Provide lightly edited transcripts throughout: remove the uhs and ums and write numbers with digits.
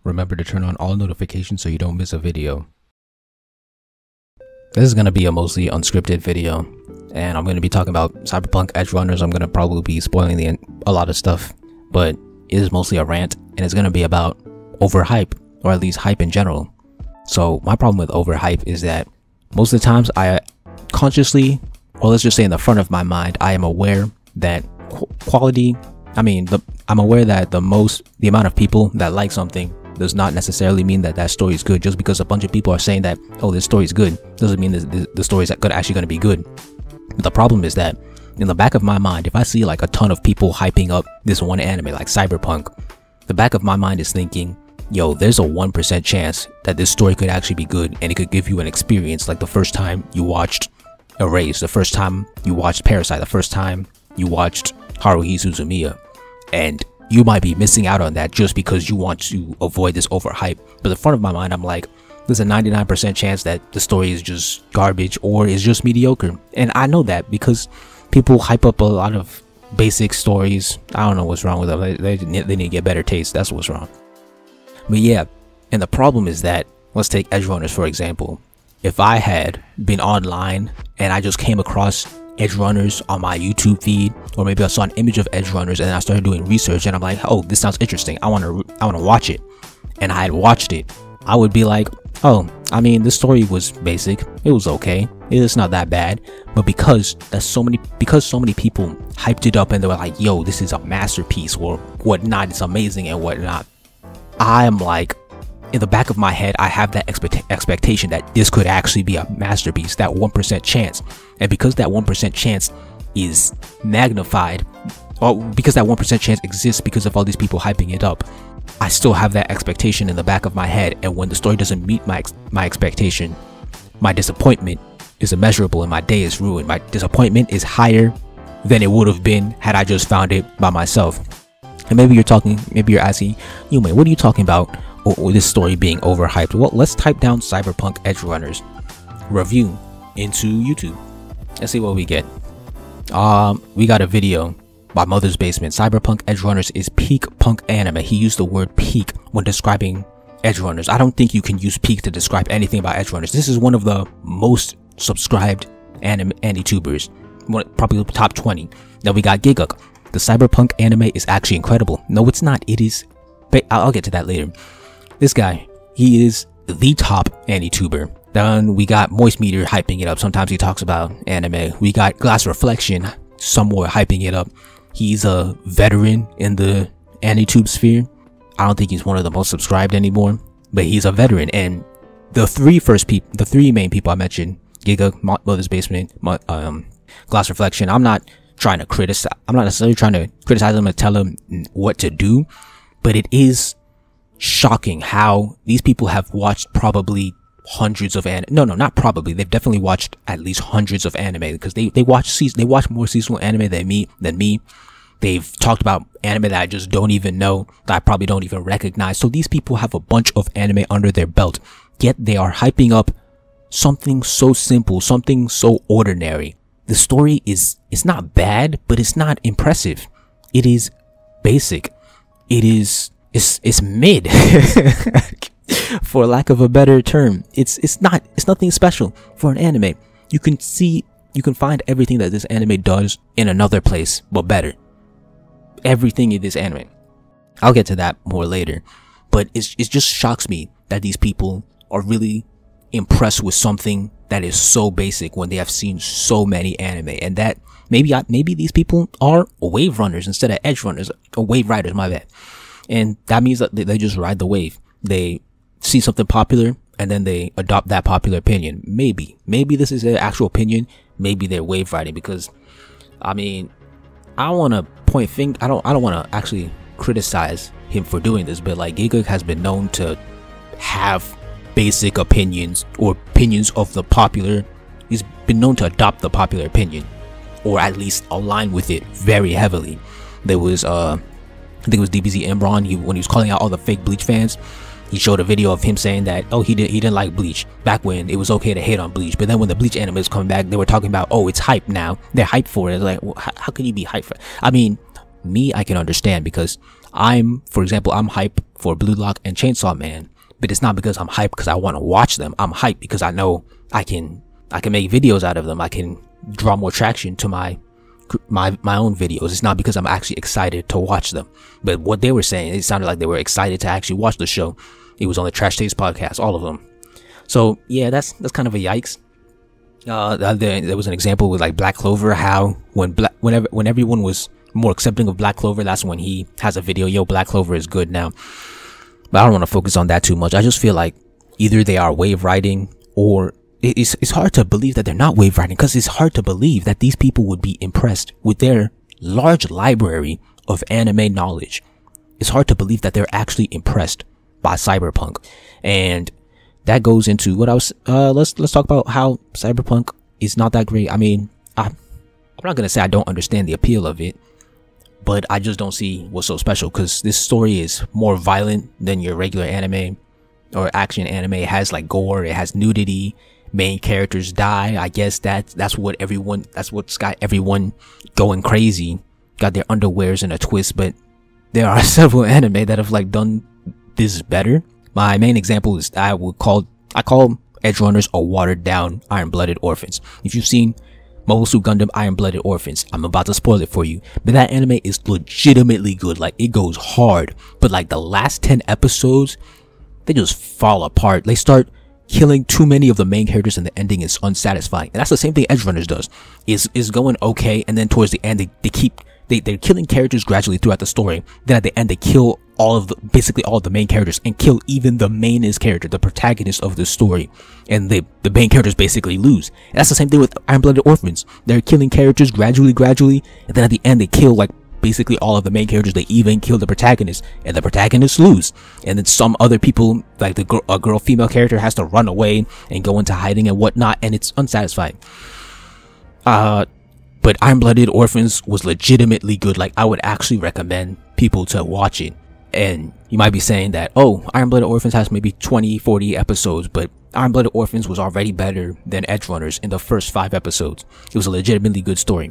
remember to turn on all notifications so you don't miss a video. This is going to be a mostly unscripted video, and I'm going to be talking about Cyberpunk Edgerunners. I'm going to probably be spoiling a lot of stuff, but it is mostly a rant, and it's going to be about overhype, or at least hype in general. So my problem with overhype is that most of the times I consciously, or let's just say in the front of my mind, I am aware that I'm aware that the amount of people that like something does not necessarily mean that that story is good. Just because a bunch of people are saying that, oh, this story is good, doesn't mean that the story is actually going to be good. But the problem is that in the back of my mind, if I see like a ton of people hyping up this one anime like Cyberpunk, the back of my mind is thinking, yo, there's a 1% chance that this story could actually be good, and it could give you an experience like the first time you watched Erased, the first time you watched Parasite, the first time you watched Haruhi Suzumiya, and you might be missing out on that just because you want to avoid this overhype. But in the front of my mind, I'm like, there's a 99% chance that the story is just garbage or is just mediocre. And I know that because people hype up a lot of basic stories. I don't know what's wrong with them. They need to get better taste. That's what's wrong. But yeah, and the problem is that, let's take Edgerunners for example. If I had been online and I just came across Edgerunners on my YouTube feed, or maybe I saw an image of Edgerunners and I started doing research and I'm like, oh, this sounds interesting, I want to watch it, and I had watched it, I would be like, oh, I mean, this story was basic, it was okay, it's not that bad. But because so many people hyped it up and they were like, yo, this is a masterpiece or whatnot, it's amazing and whatnot, I'm like, in the back of my head, I have that expectation that this could actually be a masterpiece, that 1% chance. And because that 1% chance is magnified, or because that 1% chance exists because of all these people hyping it up, I still have that expectation in the back of my head. And when the story doesn't meet my expectation, my disappointment is immeasurable and my day is ruined. My disappointment is higher than it would have been had I just found it by myself. And maybe you're asking, Yume, what are you talking about? Or this story being overhyped? Well, let's type down Cyberpunk Edgerunners review into YouTube and see what we get. We got a video by Mother's Basement. Cyberpunk Edgerunners is peak punk anime. He used the word peak when describing Edgerunners. I don't think you can use peak to describe anything about Edgerunners. This is one of the most subscribed anime-tubers, probably top 20. Then we got Giguk. The Cyberpunk anime is actually incredible. No, it's not. It is. I'll get to that later. This guy, he is the top anime-tuber. Then we got Moist Meter hyping it up. Sometimes he talks about anime. We got Glass Reflection somewhat hyping it up. He's a veteran in the anime-tube sphere. I don't think he's one of the most subscribed anymore, but he's a veteran. And the three main people I mentioned, Giga, Mother's Basement, Glass Reflection, I'm not necessarily trying to criticize him and tell him what to do, but it is shocking how these people have watched probably hundreds of anime. No, not probably. They've definitely watched at least hundreds of anime, because they watch more seasonal anime than me. They've talked about anime that I just don't even know, that I probably don't even recognize. So these people have a bunch of anime under their belt, yet they are hyping up something so simple, something so ordinary. The story it's not bad, but it's not impressive. It is basic. It's mid. For lack of a better term. It's nothing special for an anime. You can find everything that this anime does in another place, but better. Everything in this anime. I'll get to that more later. But it just shocks me that these people are really impressed with something that is so basic when they have seen so many anime, and that maybe these people are wave runners instead of edge runners, or wave riders, my bad. And that means that they just ride the wave. They see something popular and then they adopt that popular opinion. Maybe this is their actual opinion. Maybe they're wave riding, because I mean, I don't want to point finger. I don't want to actually criticize him for doing this, but like, Giga has been known to have basic opinions, or opinions of the popular. He's been known to adopt the popular opinion, or at least align with it very heavily. There was I think it was DBZ Imran, when he was calling out all the fake Bleach fans, he showed a video of him saying that, oh, he didn't like Bleach back when it was okay to hate on Bleach, but then when the Bleach anime was coming back, they were talking about, oh, it's hype now, they're hyped for it. It's like, well, how can you be hyped for it? I mean, me, I can understand, because For example, I'm hype for Blue Lock and Chainsaw Man, but it's not because I'm hype because I want to watch them. I'm hype because I know I can make videos out of them. I can draw more traction to my own videos. It's not because I'm actually excited to watch them. But what they were saying, it sounded like they were excited to actually watch the show. It was on the Trash Taste podcast, all of them. So yeah, that's kind of a yikes. There was an example with like Black Clover, how when everyone was more accepting of Black Clover, that's when he has a video, yo, Black Clover is good now. But I don't want to focus on that too much. I just feel like either they are wave riding, or it's hard to believe that they're not wave riding, because it's hard to believe that these people would be impressed with their large library of anime knowledge. It's hard to believe that they're actually impressed by Cyberpunk. And that goes into what I was, let's talk about how Cyberpunk is not that great. I mean, I'm not going to say I don't understand the appeal of it, but I just don't see what's so special, because this story is more violent than your regular anime or action anime. It has like gore, it has nudity, main characters die. I guess that's what's got everyone going crazy, got their underwears in a twist. But there are several anime that have like done this better. My main example is I call Edgerunners a watered down Iron-Blooded Orphans. If you've seen Mobile Suit Gundam Iron-Blooded Orphans, I'm about to spoil it for you, but that anime is legitimately good. Like, it goes hard, but like the last 10 episodes, they just fall apart. They start killing too many of the main characters, and the ending is unsatisfying. And that's the same thing Edgerunners does. Is going okay, and then towards the end they're killing characters gradually throughout the story. Then at the end they kill basically all of the main characters, and kill even the mainest character, the protagonist of the story, and the main characters basically lose. And that's the same thing with Iron-Blooded Orphans. They're killing characters gradually, and then at the end they kill like basically all of the main characters. They even kill the protagonist, and the protagonists lose. And then some other people, like a female character, has to run away and go into hiding and whatnot, and it's unsatisfying. But Iron-Blooded Orphans was legitimately good. Like, I would actually recommend people to watch it. And you might be saying that, oh, Iron-Blooded Orphans has maybe 20, 40 episodes, but Iron-Blooded Orphans was already better than Edgerunners in the first 5 episodes. It was a legitimately good story.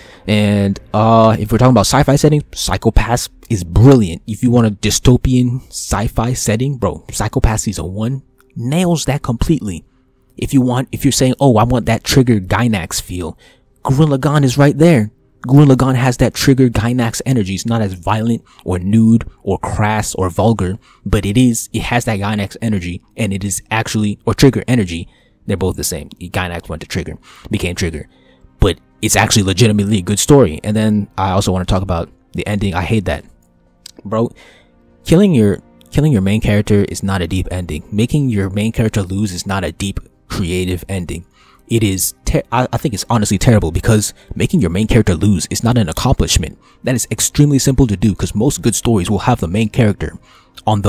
And if we're talking about sci-fi settings, Psycho-Pass is brilliant. If you want a dystopian sci-fi setting, bro, Psycho-Pass season 1 nails that completely. If you're saying, oh, I want that Trigger Gainax feel, Gurren Lagann is right there. Gurren Lagann has that Trigger Gainax energy. It's not as violent or nude or crass or vulgar, but it has that Gainax energy, and it is actually, or Trigger energy. They're both the same. Gainax went to Trigger, became Trigger, but it's actually legitimately a good story. And then I also want to talk about the ending. I hate that, bro. Killing your main character is not a deep ending. Making your main character lose is not a deep creative ending. It is, I think it's honestly terrible, because making your main character lose is not an accomplishment. That is extremely simple to do, because most good stories will have the main character at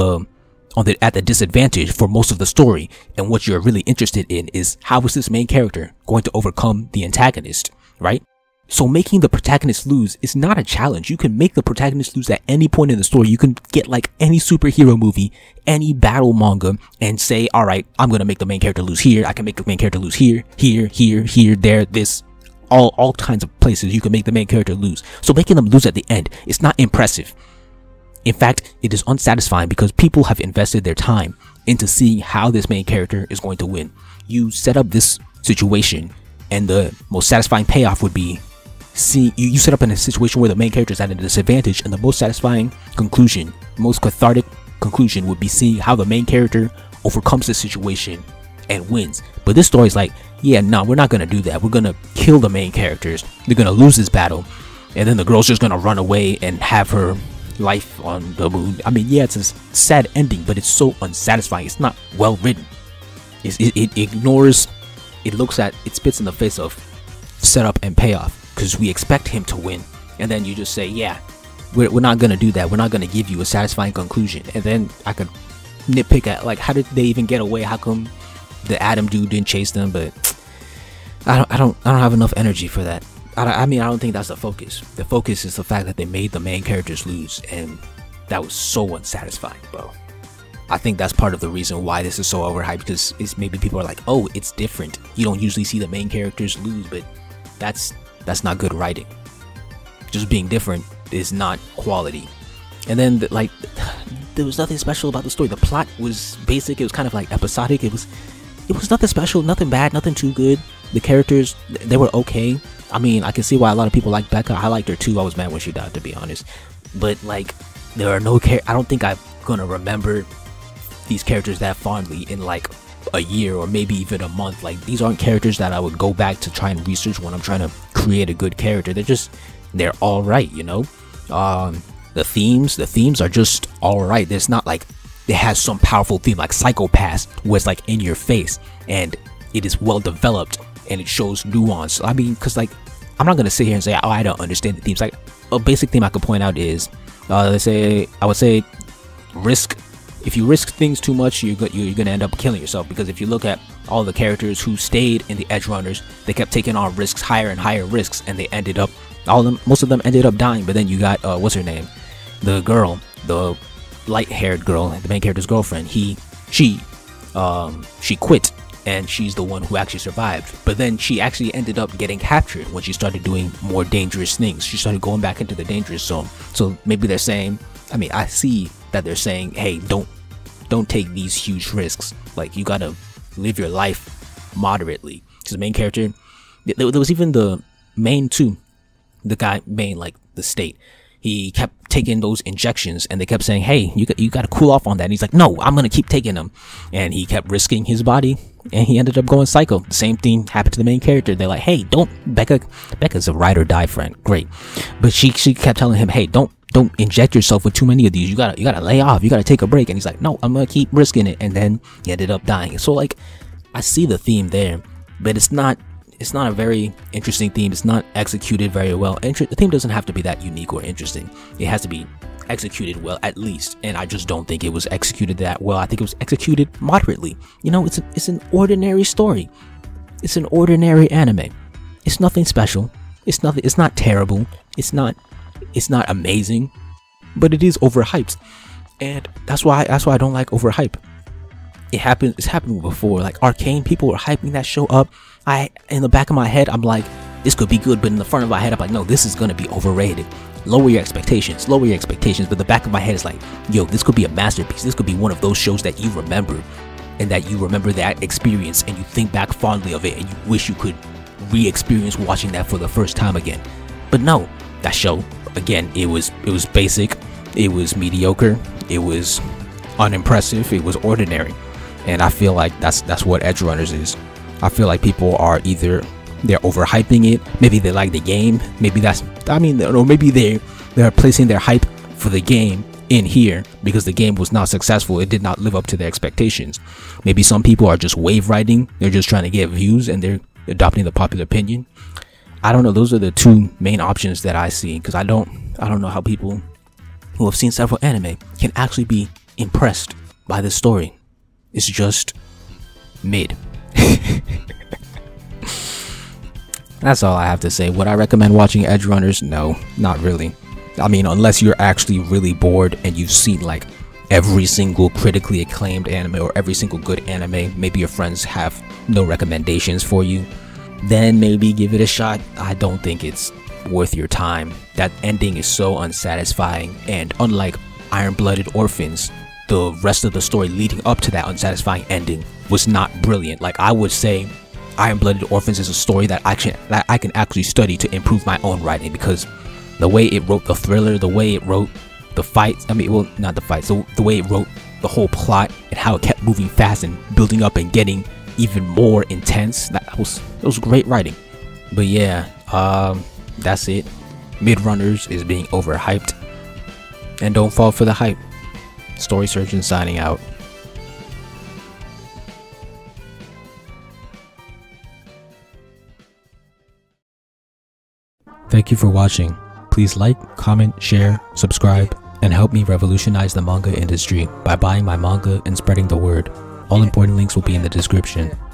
the disadvantage for most of the story. And what you're really interested in is, how is this main character going to overcome the antagonist, right? So making the protagonist lose is not a challenge. You can make the protagonist lose at any point in the story. You can get like any superhero movie, any battle manga, and say, all right, I'm going to make the main character lose here. I can make the main character lose here, there, this, all kinds of places you can make the main character lose. So making them lose at the end is not impressive. In fact, it is unsatisfying, because people have invested their time into seeing how this main character is going to win. You set up this situation, and the most satisfying payoff would be you set up in a situation where the main character is at a disadvantage, and the most satisfying conclusion, most cathartic conclusion, would be seeing how the main character overcomes the situation and wins. But this story is like, yeah, no, we're not gonna do that. We're gonna kill the main characters. They're gonna lose this battle, and then the girl's just gonna run away and have her life on the moon. I mean, yeah, it's a sad ending, but it's so unsatisfying. It's not well written. It ignores, it spits in the face of setup and payoff, because we expect him to win, and then you just say, yeah, we're not gonna do that. We're not gonna give you a satisfying conclusion. And then I could nitpick at, like, how did they even get away? How come the Adam dude didn't chase them? But I don't have enough energy for that. I mean, I don't think that's the focus. The focus is the fact that they made the main characters lose, and that was so unsatisfying, bro. I think that's part of the reason why this is so overhyped, because it's maybe people are like, oh, it's different. You don't usually see the main characters lose, but that's not good writing. Just being different is not quality. And then like there was nothing special about the story. The plot was basic. It was kind of like episodic. It was nothing special, nothing bad, nothing too good. The characters, they were okay. I mean, I can see why a lot of people like Becca. I liked her too. I was mad when she died, to be honest. But like, there are no I don't think I'm gonna remember these characters that fondly in like a year or maybe even a month. Like, these aren't characters that I would go back to try and research when I'm trying to create a good character. They're all right, you know. The themes are just all right. There's not like it has some powerful theme like Psycho-Pass where it's like in your face and it is well developed and it shows nuance. I mean, because like, I'm not gonna sit here and say, oh, I don't understand the themes. Like, a basic theme I could point out is I would say risk. If you risk things too much, you're gonna end up killing yourself, because if you look at all the characters who stayed in the Edgerunners, they kept taking on risks, higher and higher risks, and they ended up, most of them ended up dying. But then you got what's her name, the girl, the light-haired girl, the main character's girlfriend. She quit, and she's the one who actually survived. But then she actually ended up getting captured when she started doing more dangerous things. She started going back into the dangerous zone. So maybe they're saying, I mean, I see that they're saying, hey, don't take these huge risks. Like, you gotta live your life moderately. Because the main character, there was even the main too, the guy main, like the state, he kept taking those injections and they kept saying, hey, you gotta cool off on that. And he's like, no, I'm gonna keep taking them. And he kept risking his body and he ended up going psycho. The same thing happened to the main character. They're like, hey, Becca's a ride or die friend. Great. But she kept telling him, hey, don't inject yourself with too many of these. You gotta lay off. You gotta take a break. And he's like, no, I'm gonna keep risking it. And then he ended up dying. So like, I see the theme there, but it's not a very interesting theme. It's not executed very well. The theme doesn't have to be that unique or interesting. It has to be executed well, at least. And I just don't think it was executed that well. I think it was executed moderately. You know, it's an ordinary story. It's an ordinary anime. It's nothing special. It's not terrible. It's not amazing, but it is overhyped. And that's why I don't like overhype. It's happened before. Like Arcane, people were hyping that show up. In the back of my head, I'm like, this could be good, but in the front of my head, I'm like, no, this is gonna be overrated. Lower your expectations. But the back of my head is like, yo, this could be a masterpiece. This could be one of those shows that you remember, and that you remember that experience, and you think back fondly of it, and you wish you could re-experience watching that for the first time again. But no, that show, again, it was basic, it was mediocre, it was unimpressive, it was ordinary. And I feel like that's what Edgerunners is. I feel like people are either they're overhyping it, maybe they like the game, maybe or maybe they're placing their hype for the game in here because the game was not successful. It did not live up to their expectations. Maybe some people are just wave riding, they're just trying to get views and they're adopting the popular opinion. I don't know. Those are the two main options that I see, because I don't know how people who have seen several anime can actually be impressed by this story. It's just mid. That's all I have to say. Would I recommend watching Edgerunners? No, not really. I mean, unless you're actually really bored and you've seen like every single critically acclaimed anime or every single good anime, maybe your friends have no recommendations for you, then maybe give it a shot. I don't think it's worth your time. That ending is so unsatisfying, and unlike Iron-Blooded Orphans, the rest of the story leading up to that unsatisfying ending was not brilliant. Like, I would say Iron-Blooded Orphans is a story that I can actually study to improve my own writing, because the way it wrote the thriller, the way it wrote the fights, not the fights, the way it wrote the whole plot and how it kept moving fast and building up and getting even more intense, that was great writing. But yeah, that's it. Midrunners is being overhyped, and don't fall for the hype. Story Surgeon signing out. Thank you for watching. Please like, comment, share, subscribe, and help me revolutionize the manga industry by buying my manga and spreading the word. All important links will be in the description.